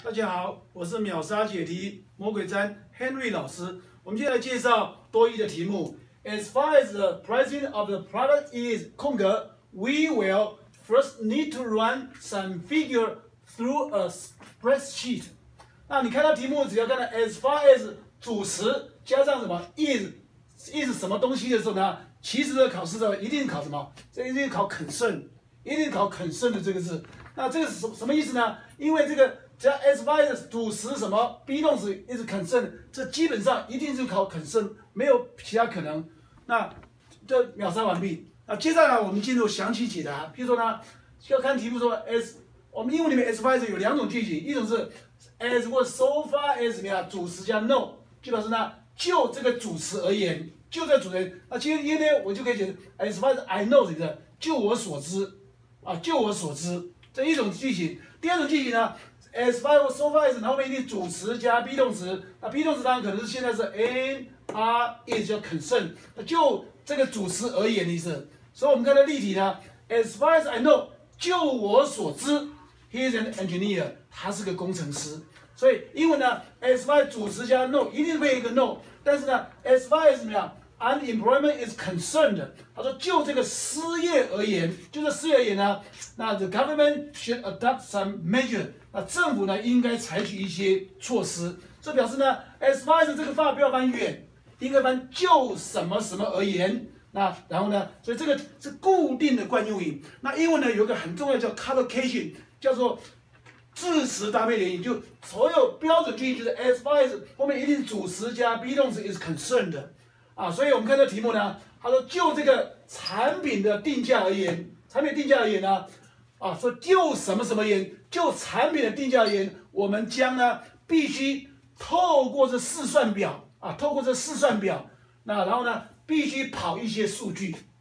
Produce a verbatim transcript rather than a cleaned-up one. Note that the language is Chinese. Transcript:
大家好，我是秒杀解题魔鬼毡 Henry 老师。我们接下来介绍多义的题目。As far as the pricing of the product is 空格 we will first need to run some figure through a spreadsheet。那你看到题目，只要看到 as far as 主词加上什么 is is 什么东西的时候呢，其实的考试的一定考什么？这一定考 concern， 一定考 concern 的这个字。那这个是什什么意思呢？因为这个只要 as far as 主词什么 be 动词 is concern， 这基本上一定是考 concern， 没有其他可能。那这秒杀完毕。那接下来我们进入详细解答。譬如说呢，要看题目说 as， 我们英文里面 as far as 有两种句型，一种是 as 或 so far as 怎么样，主词加 no， 就表示呢就这个主词而言，就这个主词。那今天呢我就可以解释 as far as I know 这个，就我所知啊，就我所知这一种句型。第二种句型呢 ，as far as so far as 后面一定主词加 be 动词，那 be 动词当然可能是现在是 an are is 叫 concern， 那就这个主词而言的意思。所以我们看到例题呢 ，as far as I know， 就我所知 ，he is an engineer， 他是个工程师。所以英文呢 ，as far as 主词加 no， 一定会有一个 no， 但是呢 ，as far as 怎么样 ，unemployment is concerned， 他说就这个失业而言，就这失业而言呢，那 the government should adopt some measure， 那政府呢应该采取一些措施。这表示呢 ，as far as 这个发不要翻远，应该翻就什么什么而言。那然后呢，所以这个是固定的惯用语。那英文呢有一个很重要叫 collocation， 叫做字词搭配连音，就所有标准句型就是 as far as 后面一定主词加 be 动词 is concerned 啊。所以我们看这题目呢，他说就这个产品的定价而言，产品定价而言呢，啊说就什么什么而言，就产品的定价而言，我们将呢必须透过这试算表啊，透过这试算表，那然后呢。必须跑一些数据